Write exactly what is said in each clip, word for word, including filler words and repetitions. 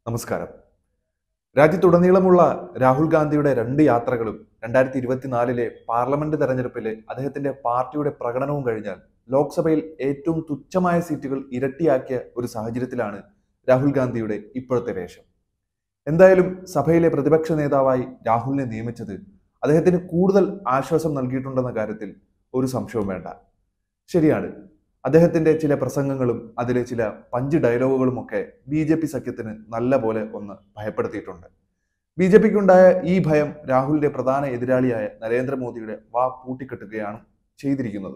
നമസ്കാരം. രാജ്യത്തുടനീളമുള്ള രാഹുൽ ഗാന്ധിയുടെ രണ്ട് യാത്രകളും രണ്ടായിരത്തി ഇരുപത്തിനാലിലെ പാർലമെന്റ് തെരഞ്ഞെടുപ്പിലെ അദ്ദേഹത്തിന്റെ പാർട്ടിയുടെ പ്രകടനവും കഴിഞ്ഞാൽ ലോക്സഭയിൽ ഏറ്റവും തുച്ഛമായ സീറ്റുകൾ ഇരട്ടിയാക്കിയ ഒരു സാഹചര്യത്തിലാണ് രാഹുൽ ഗാന്ധിയുടെ ഇപ്പോഴത്തെ വേഷം. എന്തായാലും സഭയിലെ പ്രതിപക്ഷ നേതാവായി രാഹുലിനെ നിയമിച്ചത് അദ്ദേഹത്തിന് കൂടുതൽ ആശ്വാസം നൽകിയിട്ടുണ്ടെന്ന കാര്യത്തിൽ ഒരു സംശയവും വേണ്ട. ശരിയാണ്, അദ്ദേഹത്തിന്റെ ചില പ്രസംഗങ്ങളും അതിലെ ചില പഞ്ച് ഡയലോഗുകളും ഒക്കെ ബി ജെ പി സഖ്യത്തിന് നല്ല പോലെ ഒന്ന് ഭയപ്പെടുത്തിയിട്ടുണ്ട്. ബി ജെ പിക്കുണ്ടായ ഈ ഭയം രാഹുലിന്റെ പ്രധാന എതിരാളിയായ നരേന്ദ്രമോദിയുടെ വാ പൂട്ടിക്കെട്ടുകയാണ് ചെയ്തിരിക്കുന്നത്.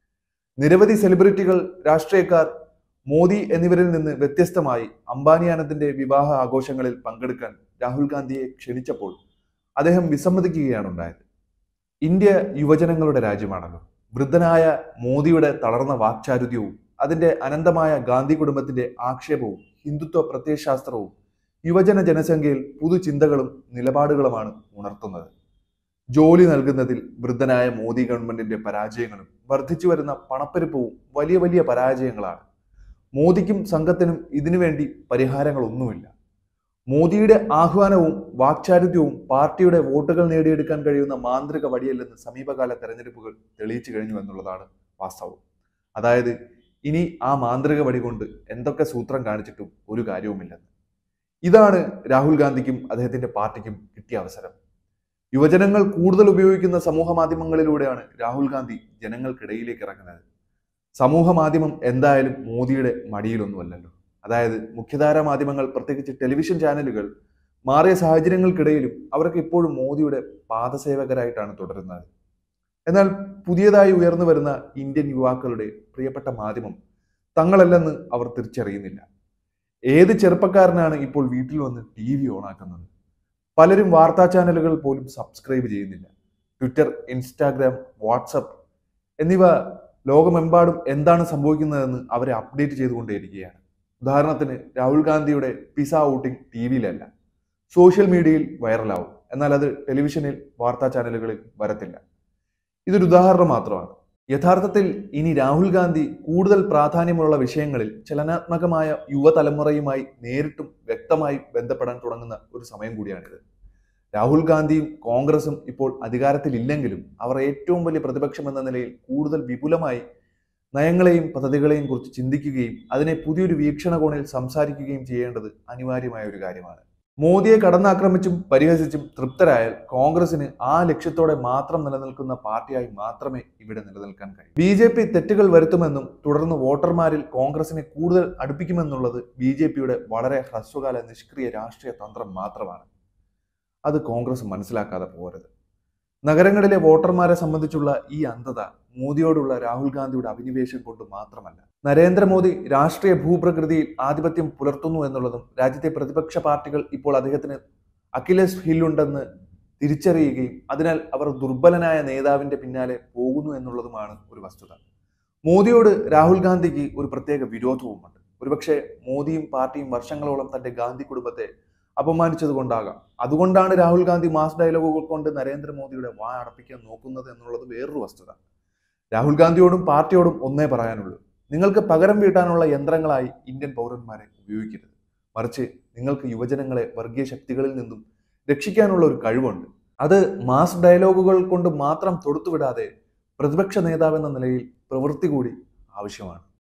നിരവധി സെലിബ്രിറ്റികൾ, രാഷ്ട്രീയക്കാർ മോദി എന്നിവരിൽ നിന്ന് വ്യത്യസ്തമായി അംബാനി ആനന്ദിന്റെ വിവാഹ ആഘോഷങ്ങളിൽ പങ്കെടുക്കാൻ രാഹുൽ ഗാന്ധിയെ ക്ഷണിച്ചപ്പോൾ അദ്ദേഹം വിസമ്മതിക്കുകയാണ് ഉണ്ടായത്. ഇന്ത്യ യുവജനങ്ങളുടെ രാജ്യമാണല്ലോ. വൃദ്ധനായ മോദിയുടെ തളർന്ന വാക്ചാരുര്യവും അതിന്റെ അനന്തമായ ഗാന്ധി കുടുംബത്തിന്റെ ആക്ഷേപവും ഹിന്ദുത്വ പ്രത്യയശാസ്ത്രവും യുവജന ജനസംഖ്യയിൽ പുതുചിന്തകളും നിലപാടുകളുമാണ് ഉണർത്തുന്നത്. ജോലി നൽകുന്നതിൽ വൃദ്ധനായ മോദി ഗവൺമെന്റിന്റെ പരാജയങ്ങളും വർദ്ധിച്ചു വരുന്ന പണപ്പെരുപ്പവും വലിയ വലിയ പരാജയങ്ങളാണ്. മോദിക്കും സംഘത്തിനും ഇതിനുവേണ്ടി പരിഹാരങ്ങളൊന്നുമില്ല. മോദിയുടെ ആഹ്വാനവും വാക്ചാരുത്യവും പാർട്ടിയുടെ വോട്ടുകൾ നേടിയെടുക്കാൻ കഴിയുന്ന മാന്ത്രിക വടിയല്ലെന്ന് സമീപകാല തെരഞ്ഞെടുപ്പുകൾ തെളിയിച്ചു കഴിഞ്ഞു എന്നുള്ളതാണ് വാസ്തവം. അതായത് ഇനി ആ മാന്ത്രിക വടി കൊണ്ട് എന്തൊക്കെ സൂത്രം കാണിച്ചിട്ടും ഒരു കാര്യവുമില്ലെന്ന്. ഇതാണ് രാഹുൽ ഗാന്ധിക്കും അദ്ദേഹത്തിന്റെ പാർട്ടിക്കും കിട്ടിയ അവസരം. യുവജനങ്ങൾ കൂടുതൽ ഉപയോഗിക്കുന്ന സമൂഹ മാധ്യമങ്ങളിലൂടെയാണ് രാഹുൽ ഗാന്ധി ജനങ്ങൾക്കിടയിലേക്ക് ഇറങ്ങുന്നത്. സമൂഹ മാധ്യമം എന്തായാലും മോദിയുടെ മടിയിലൊന്നുമല്ലല്ലോ. അതായത് മുഖ്യധാരാ മാധ്യമങ്ങൾ, പ്രത്യേകിച്ച് ടെലിവിഷൻ ചാനലുകൾ മാറിയ സാഹചര്യങ്ങൾക്കിടയിലും അവർക്ക് ഇപ്പോഴും മോദിയുടെ പാദസേവകരായിട്ടാണ് തുടരുന്നത്. എന്നാൽ പുതിയതായി ഉയർന്നു വരുന്ന ഇന്ത്യൻ യുവാക്കളുടെ പ്രിയപ്പെട്ട മാധ്യമം തങ്ങളല്ലെന്ന് അവർ തിരിച്ചറിയുന്നില്ല. ഏത് ചെറുപ്പക്കാരനാണ് ഇപ്പോൾ വീട്ടിൽ വന്ന് ടി വി ഓണാക്കുന്നത്? പലരും വാർത്താ ചാനലുകൾ പോലും സബ്സ്ക്രൈബ് ചെയ്യുന്നില്ല. ട്വിറ്റർ, ഇൻസ്റ്റാഗ്രാം, വാട്സപ്പ് എന്നിവ ലോകമെമ്പാടും എന്താണ് സംഭവിക്കുന്നതെന്ന് അവരെ അപ്ഡേറ്റ് ചെയ്തുകൊണ്ടേയിരിക്കുകയാണ്. ഉദാഹരണത്തിന് രാഹുൽ ഗാന്ധിയുടെ പിസ ഔട്ടിംഗ് ടി വിയിലല്ല, സോഷ്യൽ മീഡിയയിൽ വൈറലാവും. എന്നാൽ അത് ടെലിവിഷനിൽ, വാർത്താ ചാനലുകളിൽ വരത്തില്ല. ഇതൊരു ഉദാഹരണം മാത്രമാണ്. യഥാർത്ഥത്തിൽ ഇനി രാഹുൽ ഗാന്ധി കൂടുതൽ പ്രാധാന്യമുള്ള വിഷയങ്ങളിൽ ചലനാത്മകമായ യുവതലമുറയുമായി നേരിട്ടും വ്യക്തമായി ബന്ധപ്പെടാൻ തുടങ്ങുന്ന ഒരു സമയം കൂടിയാണിത്. രാഹുൽ ഗാന്ധിയും കോൺഗ്രസും ഇപ്പോൾ അധികാരത്തിലില്ലെങ്കിലും അവർ ഏറ്റവും വലിയ പ്രതിപക്ഷം എന്ന നിലയിൽ കൂടുതൽ വിപുലമായി നയങ്ങളെയും പദ്ധതികളെയും കുറിച്ച് ചിന്തിക്കുകയും അതിനെ പുതിയൊരു വീക്ഷണകോണിൽ സംസാരിക്കുകയും ചെയ്യേണ്ടത് അനിവാര്യമായ ഒരു കാര്യമാണ്. മോദിയെ കടന്നാക്രമിച്ചും പരിഹസിച്ചും തൃപ്തരായാൽ കോൺഗ്രസിന് ആ ലക്ഷ്യത്തോടെ മാത്രം നിലനിൽക്കുന്ന പാർട്ടിയായി മാത്രമേ ഇവിടെ നിലനിൽക്കാൻ കഴിയൂ. ബി ജെ പി തെറ്റുകൾ വരുത്തുമെന്നും തുടർന്ന് വോട്ടർമാരിൽ കോൺഗ്രസിനെ കൂടുതൽ അടുപ്പിക്കുമെന്നുള്ളത് ബി ജെ പിയുടെ വളരെ ഹ്രസ്വകാല നിഷ്ക്രിയ രാഷ്ട്രീയ തന്ത്രം മാത്രമാണ്. അത് കോൺഗ്രസ് മനസ്സിലാക്കാതെ പോകരുത്. നഗരങ്ങളിലെ വോട്ടർമാരെ സംബന്ധിച്ചുള്ള ഈ അന്ധത മോദിയോടുള്ള രാഹുൽ ഗാന്ധിയുടെ അഭിനിവേശം കൊണ്ട് മാത്രമല്ല. നരേന്ദ്രമോദി രാഷ്ട്രീയ ഭൂപ്രകൃതിയിൽ ആധിപത്യം പുലർത്തുന്നു എന്നുള്ളതും രാജ്യത്തെ പ്രതിപക്ഷ പാർട്ടികൾ ഇപ്പോൾ അദ്ദേഹത്തിന് അഖിലേഷ് ഹില്ലുണ്ടെന്ന് തിരിച്ചറിയുകയും അതിനാൽ അവർ ദുർബലനായ നേതാവിന്റെ പിന്നാലെ പോകുന്നു എന്നുള്ളതുമാണ് ഒരു വസ്തുത. മോദിയോട് രാഹുൽ ഗാന്ധിക്ക് ഒരു പ്രത്യേക വിരോധവുമുണ്ട്. ഒരുപക്ഷെ മോദിയും പാർട്ടിയും വർഷങ്ങളോളം തന്റെ ഗാന്ധി കുടുംബത്തെ അപമാനിച്ചത് കൊണ്ടാകാം. അതുകൊണ്ടാണ് രാഹുൽ ഗാന്ധി മാസ് ഡയലോഗുകൾ കൊണ്ട് നരേന്ദ്രമോദിയുടെ വാ അടപ്പിക്കാൻ നോക്കുന്നത് എന്നുള്ളത് വേറൊരു വസ്തുത. രാഹുൽ ഗാന്ധിയോടും പാർട്ടിയോടും ഒന്നേ പറയാനുള്ളൂ: നിങ്ങൾക്ക് പകരം വീട്ടാനുള്ള യന്ത്രങ്ങളായി ഇന്ത്യൻ പൗരന്മാരെ ഉപയോഗിക്കരുത്. മറിച്ച് നിങ്ങൾക്ക് യുവജനങ്ങളെ വർഗീയ ശക്തികളിൽ നിന്നും രക്ഷിക്കാനുള്ള ഒരു കഴിവുണ്ട്. അത് മാസ് ഡയലോഗുകൾ കൊണ്ട് മാത്രം തൊടുത്തുവിടാതെ പ്രതിപക്ഷ നേതാവെന്ന നിലയിൽ പ്രവൃത്തി കൂടി ആവശ്യമാണ്.